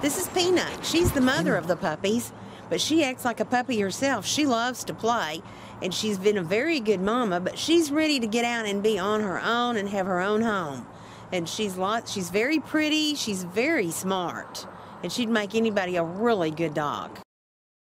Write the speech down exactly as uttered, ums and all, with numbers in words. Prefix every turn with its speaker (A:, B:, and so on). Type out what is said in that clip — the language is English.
A: This is Peanut. She's the mother of the puppies, but she acts like a puppy herself. She loves to play, and she's been a very good mama, but she's ready to get out and be on her own and have her own home. And she's lot, she's very pretty, she's very smart, and she'd make anybody a really good dog.